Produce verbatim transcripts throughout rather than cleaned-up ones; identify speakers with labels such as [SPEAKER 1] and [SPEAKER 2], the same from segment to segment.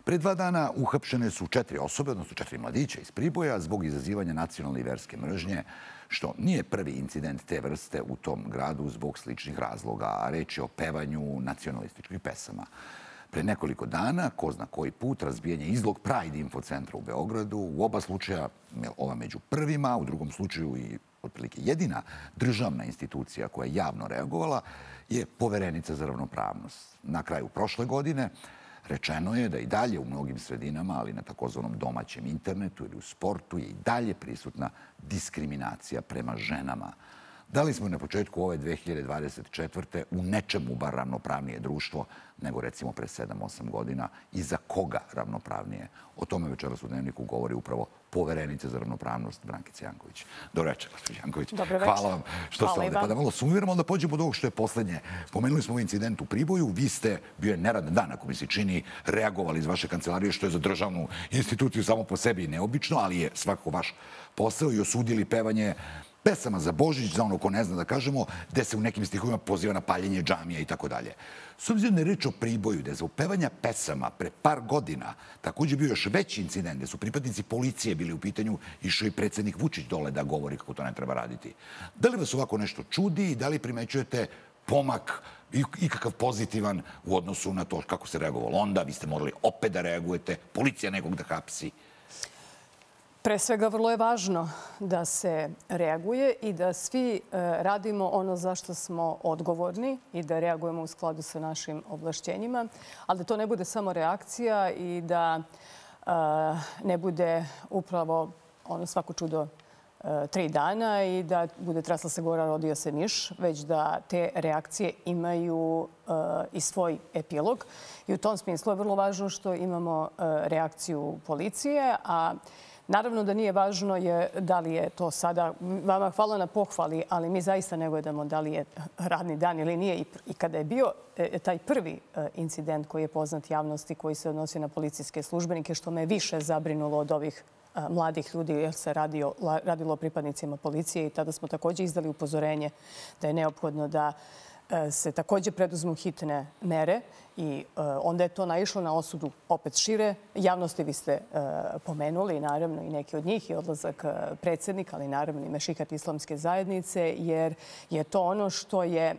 [SPEAKER 1] Pre dva dana uhapšene su četiri osobe, odnosno četiri mladića iz Priboja zbog izazivanja nacionalne i verske mržnje, što nije prvi incident te vrste u tom gradu zbog sličnih razloga, a reč je o pevanju nacionalističkih pesama. Pre nekoliko dana, ko zna koji put, razbijanje izlog Pride infocentra u Beogradu. U oba slučaja, ova među prvima, u drugom slučaju i otprilike jedina državna institucija koja je javno reagovala je Poverenica za ravnopravnost. Na kraju prošle godine rečeno je da i dalje u mnogim sredinama, ali na takozvanom domaćem internetu ili u sportu, je i dalje prisutna diskriminacija prema ženama. Da li smo na početku ove dve hiljade dvadeset četvrte u nečemu bar ravnopravnije društvo nego recimo pre sedam osam godina i za koga ravnopravnije? O tome večeras u Dnevniku govori upravo Poverenica za ravnopravnost Brankica Janković. Dobro večer, gospođo Janković. Hvala vam što ste ovdje. Pa da malo sumiramo, onda pođemo od ovog što je poslednje. Pomenuli smo ovaj incident u Priboju. Vi ste, bio je neradan dan, ako mi se čini, reagovali iz vaše kancelarije, što je za državnu instituciju samo po sebi neobično, ali je svakako vaš posao, i osudili pevanje pesama za Božić, za ono ko ne zna da kažemo, gde se u nekim stihovima poziva na paljenje džamija i tako dalje. S obzirom da je reč o Priboju, da je za upevanja pesama pre par godina također bio još veći incident, gde su pripadnici policije bili u pitanju, išao i predsjednik Vučić dole da govori kako to ne treba raditi. Da li vas ovako nešto čudi i da li primećujete pomak ikakav pozitivan u odnosu na to kako se reagovalo onda? Vi ste morali opet da reagujete, policija nekog da hapsi.
[SPEAKER 2] Pre svega, vrlo je važno da se reaguje i da svi radimo ono za što smo odgovorni i da reagujemo u skladu sa našim ovlašćenjima, ali da to ne bude samo reakcija i da ne bude upravo ono svako čudo tri dana i da bude tresla se gora, rodio se miš, već da te reakcije imaju i svoj epilog. I u tom smislu je vrlo važno što imamo reakciju policije, a naravno da nije važno je da li je to sada, vama hvala na pohvali, ali mi zaista ne gledamo da li je radni dan ili nije. I kada je bio taj prvi incident koji je poznat javnosti, koji se odnosi na policijske službenike, što me više zabrinulo od ovih mladih ljudi, jer se radilo o pripadnicima policije, i tada smo također izdali upozorenje da je neophodno da se također preduzmu hitne mere, i onda je to naišlo na osudu opet šire javnosti. Vi ste pomenuli, naravno, i neki od njih, i odlazak predsjednika, ali naravno i Mešihat islamske zajednice, jer je to ono što je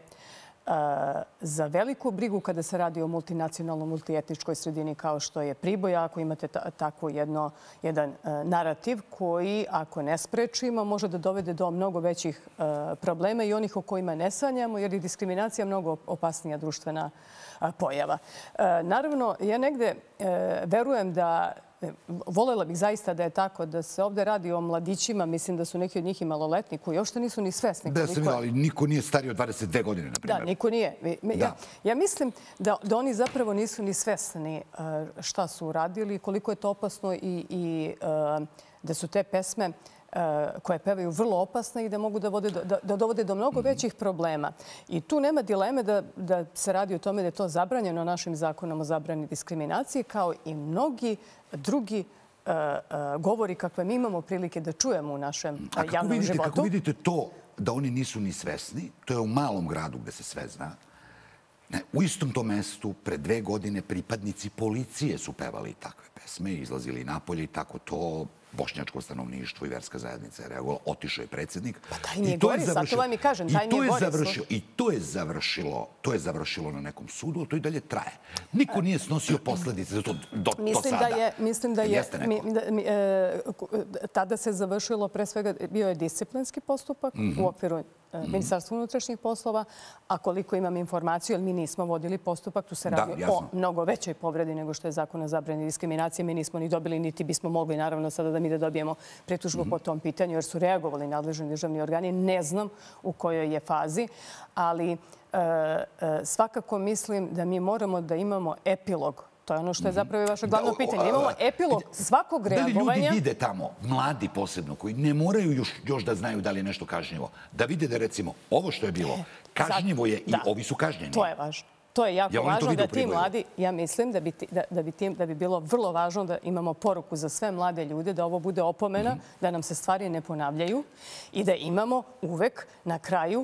[SPEAKER 2] za veliku brigu kada se radi o multinacionalnom, multietničkoj sredini kao što je Priboj. Ako imate tako jedan narativ koji, ako ne sprečimo, može da dovede do mnogo većih problema i onih o kojima ne sanjamo, jer je diskriminacija mnogo opasnija društvena pojava. Naravno, ja negde verujem da volela bih zaista da je tako, da se ovdje radi o mladićima, mislim da su neki od njih i maloletni, koji uopšte nisu ni svesni.
[SPEAKER 1] Da, sam vidio, ali niko nije stariji od dvadeset dve godine, na primjer.
[SPEAKER 2] Da, niko nije. Ja mislim da oni zapravo nisu ni svesni šta su uradili, koliko je to opasno, i da su te pesme koje pevaju vrlo opasne i da mogu da dovode do mnogo većih problema. I tu nema dileme da se radi o tome da je to zabranjeno našim zakonom o zabrani diskriminacije, kao i mnogi drugi govori kakve mi imamo prilike da čujemo u našem javnom životu.
[SPEAKER 1] Kako vidite to da oni nisu ni svesni, to je u malom gradu gde se sve zna. U istom tom mestu pre dve godine pripadnici policije su pevali takve pesme, izlazili napolje i tako to bošnjačko stanovništvo i verska zajednica je reagovala. Otišao je predsjednik.
[SPEAKER 2] Pa taj nije gori, zato vam i kažem, taj nije gori.
[SPEAKER 1] I to je završilo, to je završilo na nekom sudu, ali to i dalje traje. Niko nije snosio posljedice za to do sada.
[SPEAKER 2] Mislim da je, tada se završilo, pre svega, bio je disciplinski postupak u okviru Ministarstva unutrašnjih poslova, a koliko imam informaciju, jer mi nismo vodili postupak, tu se radi o mnogo većoj povredi nego što je zakon o zabrani diskriminacije. Mi nismo ni dobili, niti bismo mogli, naravno, sada da mi da dobijemo pritužbu po tom pitanju, jer su reagovali nadležni državni organi. Ne znam u kojoj je fazi, ali svakako mislim da mi moramo da imamo epilog. To je ono što je zapravo i vaše glavno pitanje. Imamo epilog svakog reagovanja.
[SPEAKER 1] Da li ljudi vide tamo, mladi posebno, koji ne moraju još da znaju da li je nešto kažnjivo, da vide da, recimo, ovo što je bilo kažnjivo je i ovi su kažnjeni?
[SPEAKER 2] To je važno. To je jako važno da ti mladi, ja mislim da bi bilo vrlo važno da imamo poruku za sve mlade ljude, da ovo bude opomena, da nam se stvari ne ponavljaju i da imamo uvek na kraju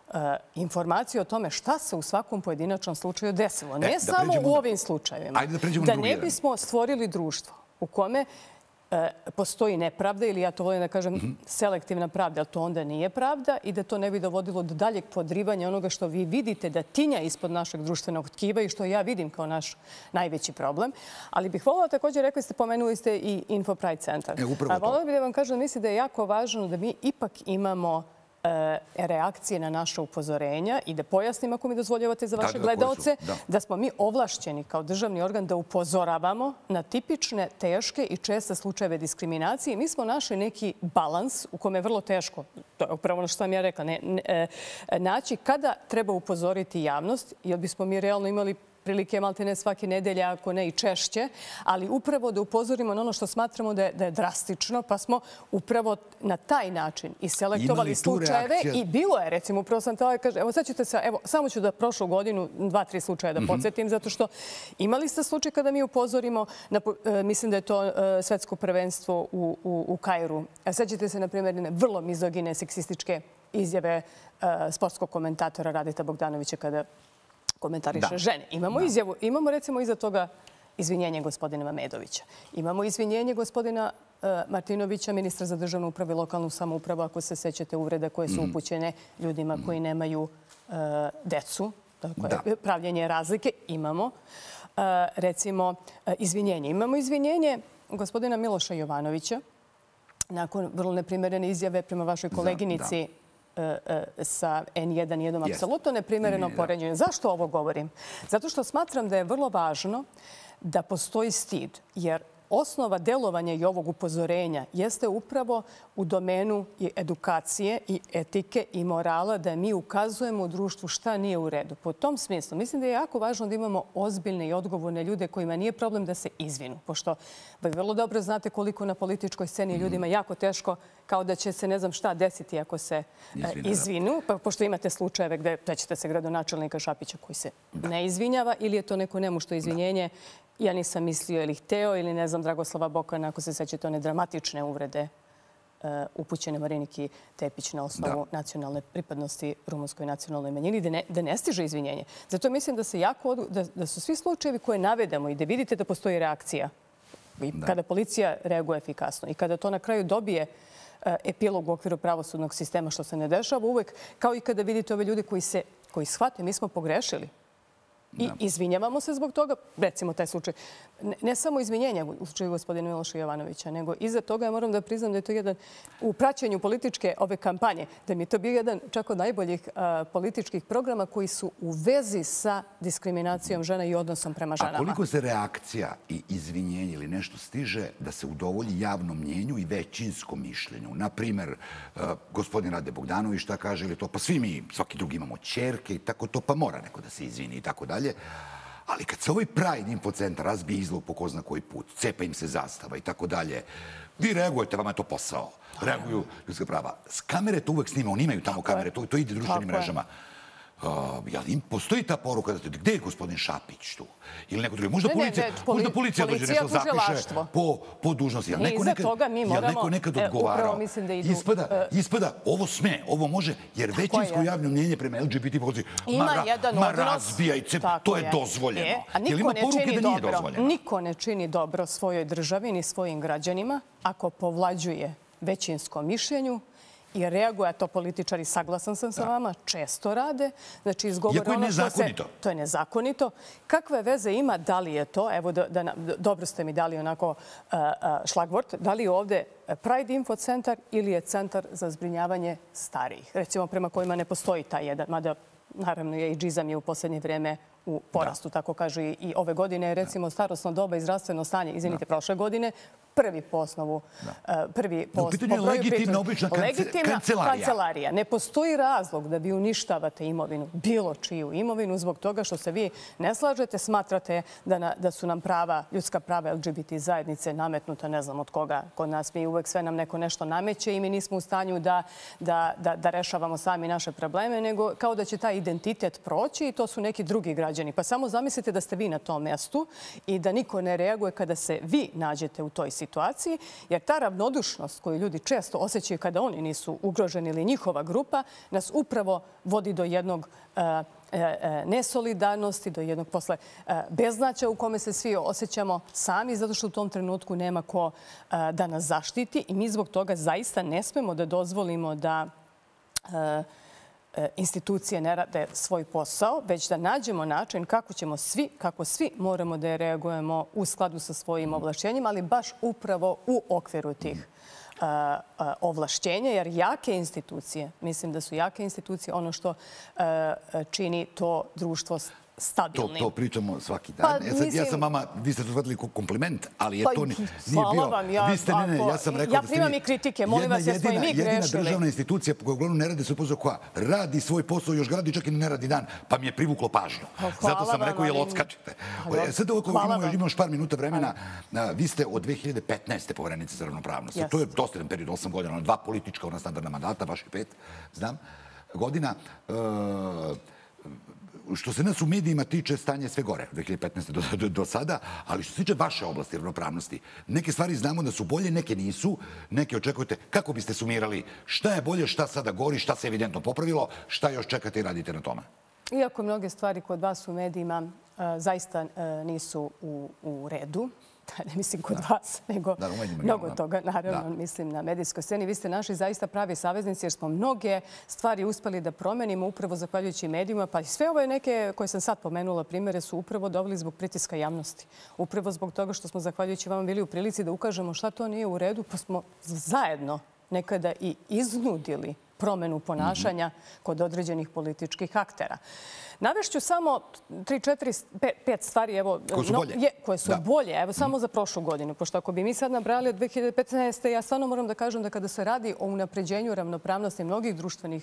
[SPEAKER 2] informaciju o tome šta se u svakom pojedinačnom slučaju desilo. Ne
[SPEAKER 1] E,
[SPEAKER 2] samo
[SPEAKER 1] pređemo
[SPEAKER 2] u
[SPEAKER 1] na-
[SPEAKER 2] ovim slučajevima.
[SPEAKER 1] Ajde da pređemo na
[SPEAKER 2] Da
[SPEAKER 1] drugi
[SPEAKER 2] ne
[SPEAKER 1] jedan.
[SPEAKER 2] bismo stvorili društvo u kome e, postoji nepravda ili ja to volim da kažem
[SPEAKER 1] Mhm.
[SPEAKER 2] selektivna pravda, ali to onda nije pravda i da to ne bi dovodilo do daljeg podrivanja onoga što vi vidite da tinja ispod našeg društvenog tkiva i što ja vidim kao naš najveći problem. Ali bih voljela također, rekli ste, pomenuli ste i Info Pride centar.
[SPEAKER 1] E, upravo
[SPEAKER 2] A
[SPEAKER 1] to.
[SPEAKER 2] voljela bih da vam kažem da mislim da je jako važno da mi ipak imamo e, reakcije na naše upozorenja i da pojasnim, ako mi dozvoljavate za
[SPEAKER 1] Da,
[SPEAKER 2] vaše
[SPEAKER 1] da, koje su?
[SPEAKER 2] gledaoce,
[SPEAKER 1] Da.
[SPEAKER 2] da smo mi ovlašćeni kao državni organ da upozoravamo na tipične, teške i česte slučajeve diskriminacije. Mi smo našli neki balans u kome je vrlo teško, to je upravo ono što sam ja rekla, ne, ne, e, naći kada treba upozoriti javnost, jer bismo mi realno imali prilike malte ne svake nedelje, ako ne i češće, ali upravo da upozorimo na ono što smatramo da je, da je drastično, pa smo upravo na taj način i selektovali
[SPEAKER 1] Imali tu
[SPEAKER 2] slučajeve
[SPEAKER 1] reakcije?
[SPEAKER 2] i bilo je, recimo, upravo sam tala kaže, evo sad ćete se, evo, samo ću da prošlu godinu dva, tri slučaja da podsjetim, zato što imali ste slučaj kada mi upozorimo, na, e, mislim da je to e, svetsko prvenstvo u, u, u Kairu. A sećate se, na primjer, jedne vrlo mizogine, seksističke izjave e, sportskog komentatora Radeta Bogdanovića kada komentariše
[SPEAKER 1] Da.
[SPEAKER 2] žene. Imamo izjavu, imamo recimo iza toga izvinjenje gospodina Mamedovića. Imamo izvinjenje gospodina e, Martinovića, ministra za državnu upravu i lokalnu samoupravu, ako se sećate uvreda koje su upućene ljudima koji nemaju e, decu. Dakle,
[SPEAKER 1] Da.
[SPEAKER 2] pravljenje razlike imamo. E, recimo, e, izvinjenje. Imamo izvinjenje gospodina Miloša Jovanovića nakon vrlo neprimerene izjave prema vašoj koleginici e, e, sa en jedan jednom.
[SPEAKER 1] Jeste.
[SPEAKER 2] Apsolutno neprimereno
[SPEAKER 1] Ne, ne, da.
[SPEAKER 2] poređenje. Zašto ovo govorim? Zato što smatram da je vrlo važno da postoji stid, jer osnova delovanja i ovog upozorenja jeste upravo u domenu i edukacije i etike i morala da mi ukazujemo u društvu šta nije u redu. Po tom smislu mislim da je jako važno da imamo ozbiljne i odgovorne ljude kojima nije problem da se izvinu. Pošto vi vrlo dobro znate koliko na političkoj sceni ljudima jako teško, kao da će se ne znam šta desiti ako se e,
[SPEAKER 1] Izvine, da.
[SPEAKER 2] izvinu. Pa, pošto imate slučajeve gde sećate se gradonačelnika Šapića koji se ne izvinjava ili je to neko nemušto izvinjenje. Ja nisam mislio ili hteo ili ne znam Dragoslava Bokana, ako se sećate one dramatične uvrede e, upućene Mariniki Tepić na osnovu nacionalne pripadnosti rumunskoj nacionalnoj manjini, da ne, da ne stiže izvinjenje. Zato mislim da, se jako, od- da, da su svi slučajevi koje navedemo i da vidite da postoji reakcija i kada policija reaguje efikasno i kada to na kraju dobije e, epilog u okviru pravosudnog sistema, što se ne dešava uvek, kao i kada vidite ove ljudi koji se koji shvate, mi smo pogrešili. I izvinjavamo se zbog toga, recimo taj slučaj. Ne, ne samo izvinjenja u slučaju gospodina Miloša Jovanovića, nego iza toga ja moram da priznam da je to jedan, u praćenju političke ove kampanje, da mi je to bio jedan čak od najboljih a, političkih programa koji su u vezi sa diskriminacijom žena i odnosom prema
[SPEAKER 1] A
[SPEAKER 2] ženama.
[SPEAKER 1] koliko se reakcija i izvinjenje ili nešto stiže da se udovolji javnom mnjenju i većinskom mišljenju? Naprimer, uh, gospodin Rade Bogdanović šta kaže ili to, pa svi mi, svaki drugi imamo ćerke i tako to, pa mora neko da se izvini i tako dalje. Ali kad se ovaj Pride Info centar razbije izlog po ko zna koji put, cepa im se zastava i tako dalje, vi reagujete, vama je to posao. Reaguju ljudska prava. S kamere to uvek snima, oni imaju tamo kamere, to, to ide društvenim
[SPEAKER 2] Tako je.
[SPEAKER 1] mrežama. Uh, jel im postoji ta poruka da gde je gospodin Šapić tu? Ili neko drugi? Možda
[SPEAKER 2] Ne, ne,
[SPEAKER 1] policija,
[SPEAKER 2] ne, poli-
[SPEAKER 1] možda policija dođe
[SPEAKER 2] policija,
[SPEAKER 1] nešto zapiše
[SPEAKER 2] tužilaštvo.
[SPEAKER 1] po, po dužnosti. Jel
[SPEAKER 2] I
[SPEAKER 1] neko
[SPEAKER 2] iza
[SPEAKER 1] nekad,
[SPEAKER 2] toga mi
[SPEAKER 1] jel
[SPEAKER 2] moramo,
[SPEAKER 1] neko nekad
[SPEAKER 2] e,
[SPEAKER 1] odgovarao?
[SPEAKER 2] upravo mislim da idu,
[SPEAKER 1] Ispada, ispada, ovo sme, ovo može, jer većinsko
[SPEAKER 2] je?
[SPEAKER 1] javno mnjenje prema el ge be te populaciji,
[SPEAKER 2] Ima
[SPEAKER 1] ma, ra-
[SPEAKER 2] jedan
[SPEAKER 1] ma
[SPEAKER 2] odnos.
[SPEAKER 1] razbijaj se,
[SPEAKER 2] Tako
[SPEAKER 1] to je dozvoljeno.
[SPEAKER 2] E, a
[SPEAKER 1] Jel
[SPEAKER 2] niko
[SPEAKER 1] ima
[SPEAKER 2] ne
[SPEAKER 1] poruke
[SPEAKER 2] čini
[SPEAKER 1] da nije
[SPEAKER 2] dobro.
[SPEAKER 1] dozvoljeno?
[SPEAKER 2] Niko ne čini dobro svojoj državi ni svojim građanima ako povlađuje većinskom mišljenju i reaguje, a to političari, saglasan sam sa vama, često rade. Znači, izgovore
[SPEAKER 1] Iako je
[SPEAKER 2] ono što se...
[SPEAKER 1] nezakonito.
[SPEAKER 2] To je nezakonito. Kakve veze ima, da li je to, evo, da, da, dobro ste mi dali onako uh, uh, šlagvort, da li je ovde Pride Info centar ili je centar za zbrinjavanje starijih, recimo prema kojima ne postoji taj jedan, mada naravno je i džizam je u posljednje vrijeme u porastu, tako kažu i, i ove godine. Recimo, starosno doba i zdravstveno stanje, izvinite, prošle godine, prvi po osnovu, uh, prvi po,
[SPEAKER 1] U pitanju je
[SPEAKER 2] po broju
[SPEAKER 1] legitimna
[SPEAKER 2] pritužbi.
[SPEAKER 1] obična kance-
[SPEAKER 2] Legitimna
[SPEAKER 1] kancelarija.
[SPEAKER 2] kancelarija. Ne postoji razlog da vi uništavate imovinu, bilo čiju imovinu, zbog toga što se vi ne slažete, smatrate da, na, da su nam prava, ljudska prava el ge be te zajednice nametnuta, ne znam od koga, kod nas mi uvek sve nam neko nešto nameće i mi nismo u stanju da, da, da, da rešavamo sami naše probleme, nego kao da će taj identitet proći i to su neki drugi građani. Pa samo zamislite da ste vi na tom mestu i da niko ne reaguje kada se vi nađete u toj situaciji. situaciji, jer ta ravnodušnost koju ljudi često osjećaju kada oni nisu ugroženi ili njihova grupa, nas upravo vodi do jednog nesolidarnosti, do jednog posle beznaća u kome se svi osjećamo sami, zato što u tom trenutku nema ko da nas zaštiti i mi zbog toga zaista ne smemo da dozvolimo da institucije ne rade svoj posao, već da nađemo način kako ćemo svi, kako svi moramo da reagujemo u skladu sa svojim ovlašćenjima, ali baš upravo u okviru tih ovlašćenja, jer jake institucije, mislim da su jake institucije ono što čini to društvo stabilnim.
[SPEAKER 1] To pričamo svaki dan. Ja sam vama, vi ste to shvatili kao kompliment, ali je to nije bio...
[SPEAKER 2] Hvala vam. Ja primam i kritike. Molim vas, jer smo i mi grešili.
[SPEAKER 1] Jedina državna institucija koja uglavnom ne radi svoj posao, koja radi svoj posao, još gradi čak i ne radi dan, pa mi je privuklo pažnju. Zato sam rekao, jel odskačete. Sad ovako imamo još par minuta vremena. Vi ste od dve hiljade petnaeste poverenica za ravnopravnost. To je dosta jedan period, osam godina, dva politička, ona standardna mandata, baš i pet, znam, godina. Što se nas u medijima tiče, stanje je sve gore od dve hiljade petnaeste do sada, ali što se tiče vaše oblasti ravnopravnosti, neke stvari znamo da su bolje, neke nisu, neke očekujete. Kako biste sumirali šta je bolje, šta sada gori, šta se evidentno popravilo, šta još čekate i radite na tome?
[SPEAKER 2] Iako mnoge stvari kod vas u medijima zaista nisu u redu, ne mislim kod vas, nego mnogo toga, naravno, mislim na medijskoj sceni. Vi ste naši zaista pravi saveznici jer smo mnoge stvari uspeli da promenimo upravo zahvaljujući medijima, pa i sve ove neke koje sam sad pomenula primjere su upravo doveli zbog pritiska javnosti. Upravo zbog toga što smo zahvaljujući vama bili u prilici da ukažemo šta to nije u redu, pa smo zajedno nekada i iznudili promenu ponašanja kod određenih političkih aktera. Navešću samo tri, četiri, pet stvari koje su bolje, evo samo za prošlu godinu. Pošto ako bi mi sad nabrali od dve hiljade petnaeste. ja stvarno moram da kažem da kada se radi o unapređenju ravnopravnosti mnogih društvenih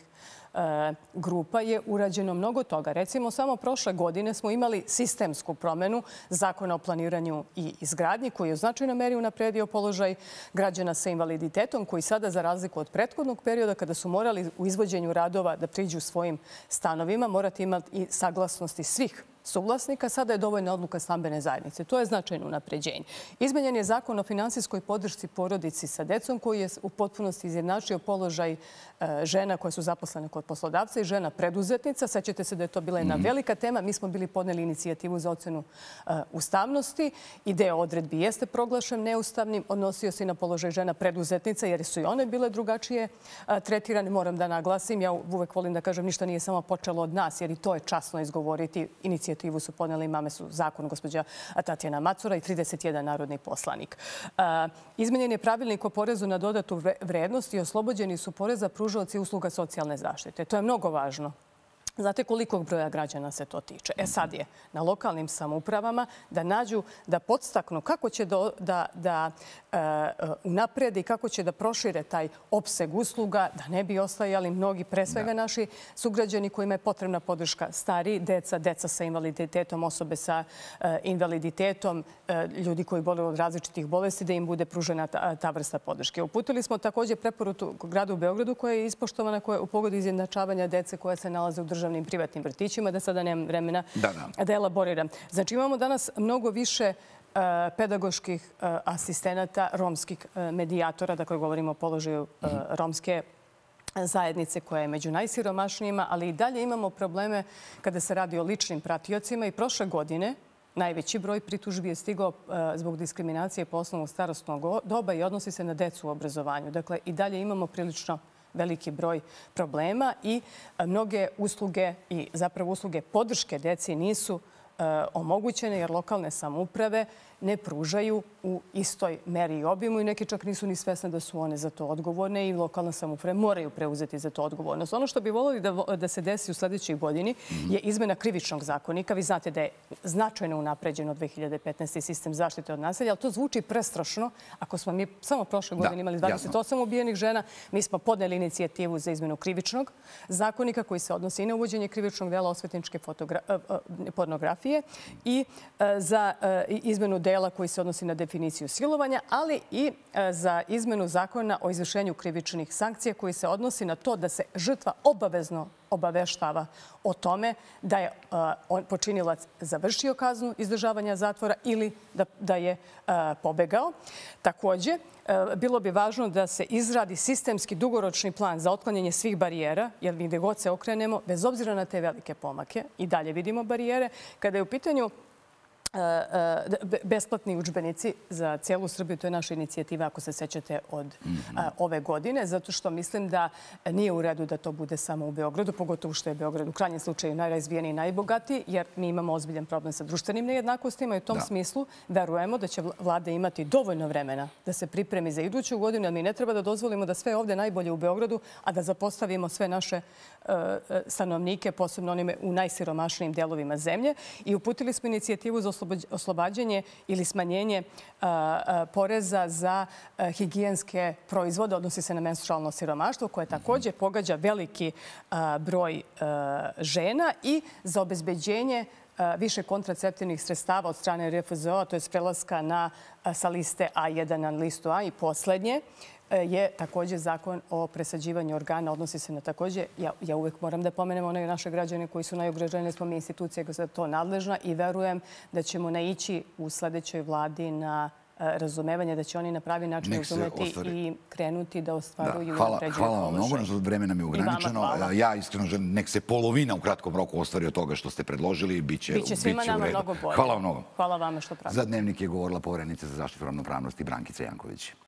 [SPEAKER 2] grupa je urađeno mnogo toga. Recimo, samo prošle godine smo imali sistemsku promenu Zakona o planiranju i izgradnji koji je u značajnoj meri unapredio položaj građana sa invaliditetom koji sada, za razliku od prethodnog perioda kada su morali u izvođenju radova da priđu svojim stanovima, morate imati i saglasnosti svih suvlasnika, sada je dovoljna odluka stambene zajednice. To je značajno unapređenje. Izmenjen je Zakon o finansijskoj podršci porodici sa decom koji je u potpunosti izjednačio položaj žena koje su zaposlene kod poslodavca i žena preduzetnica. Sećate se da je to bila jedna velika tema. Mi smo bili podneli inicijativu za ocenu ustavnosti i deo odredbi jeste proglašen neustavnim. Odnosio se i na položaj žena preduzetnica jer su i one bile drugačije tretirane. Moram da naglasim, ja uvek volim da kažem ništa nije samo počelo od nas jer i to je časno izgovoriti. Inicijativu su podneli mame su zakon gospođa Tatjana Macura i trideset jedan narodni poslanik. Izmenjen je pravilnik o porezu na dodatu vrednost i oslobođeni su poreza pružaoci usluga socijalne zaštite. To je mnogo važno. Znate kolikog broja građana se to tiče? E sad je na lokalnim samoupravama da nađu, da podstaknu kako će da unaprede i kako će da prošire taj opseg usluga, da ne bi ostajali mnogi, pre svega naši sugrađani kojima je potrebna podrška, stari, deca, deca sa invaliditetom, osobe sa invaliditetom, ljudi koji boluju od različitih bolesti, da im bude pružena ta vrsta podrške. Uputili smo također preporuku gradu u Beogradu koja je ispoštovana u pogledu izjednačavanja dece koja se nalaze u državnim privatnim vrtićima, da sada nemam vremena da elaboriram. Znači imamo danas mnogo više pedagoških asistenata, romskih medijatora, dakle govorimo o položaju romske zajednice koja je među najsiromašnijima, ali i dalje imamo probleme kada se radi o ličnim pratiocima i prošle godine najveći broj pritužbi je stigao zbog diskriminacije po osnovu starosnog doba i odnosi se na decu u obrazovanju. Dakle, i dalje imamo prilično veliki broj problema i mnoge usluge i zapravo usluge podrške deci nisu omogućene jer lokalne samouprave ne pružaju u istoj meri i obimu i neki čak nisu ni svesne da su one za to odgovorne i lokalne samouprave moraju preuzeti za to odgovornost. Ono što bi volili da se desi u sljedećoj godini je izmena krivičnog zakonika. Vi znate da je značajno unapređeno od dve hiljade petnaeste. sistem zaštite od nasilja, ali to zvuči prestrašno. Ako smo mi samo prošle godine imali dvadeset osam ubijenih žena, mi smo podneli inicijativu za izmenu krivičnog zakonika koji se odnosi i na uvođenje krivičnog dela osvetničke pornografije i za izmenu dela koji se odnosi na definiciju silovanja, ali i za izmenu zakona o izvršenju krivičnih sankcija koji se odnosi na to da se žrtva obavezno obaveštava o tome da je on počinilac završio kaznu izdržavanja zatvora ili da, da je pobegao. Također, bilo bi važno da se izradi sistemski dugoročni plan za otklanjanje svih barijera, jer mi gde god se okrenemo, bez obzira na te velike pomake, i dalje vidimo barijere. Kada je u pitanju besplatni udžbenici za cijelu Srbiju, to je naša inicijativa, ako se sećate, od ove godine, zato što mislim da nije u redu da to bude samo u Beogradu, pogotovo što je Beograd u krajnjem slučaju najrazvijeniji i najbogatiji, jer mi imamo ozbiljan problem sa društvenim nejednakostima i u tom smislu verujemo da će vlada imati dovoljno vremena da se pripremi za iduću godinu, jer mi ne treba da dozvolimo da sve ovde najbolje u Beogradu, a da zapostavimo sve naše stanovnike, posebno onime u najsiromašnijim delovima zemlje. I uputili smo inicijativu za oslobađanje ili smanjenje poreza za higijenske proizvode, odnosi se na menstrualno siromaštvo, koje također pogađa veliki broj žena, i za obezbeđenje više kontraceptivnih sredstava od strane R F Z O-a, to je prelaska na, sa liste A jedan na listu A. I poslednje je također zakon o presađivanju organa, odnosi se na također, ja, ja uvek moram da pomenem one naše građane koji su najugroženiji, smo mi institucije koja je to nadležna, i verujem da ćemo naići u sljedećoj vladi na razumevanje, da će oni na pravi način razumeti i krenuti da ostvaruju i
[SPEAKER 1] hvala,
[SPEAKER 2] unapređuju
[SPEAKER 1] hvala vam
[SPEAKER 2] položaj.
[SPEAKER 1] mnogo, vreme nam je ograničeno. Ja iskreno želim, nek se polovina u kratkom roku ostvari od toga što ste predložili, bit će,
[SPEAKER 2] Biće svima
[SPEAKER 1] bit će u
[SPEAKER 2] nama
[SPEAKER 1] redu.
[SPEAKER 2] mnogo bolje.
[SPEAKER 1] Hvala vam mnogo.
[SPEAKER 2] Hvala vama što pravite.
[SPEAKER 1] Za Dnevnik je govorila poverenica za zaštitu ravnopravnosti Brankica Janković.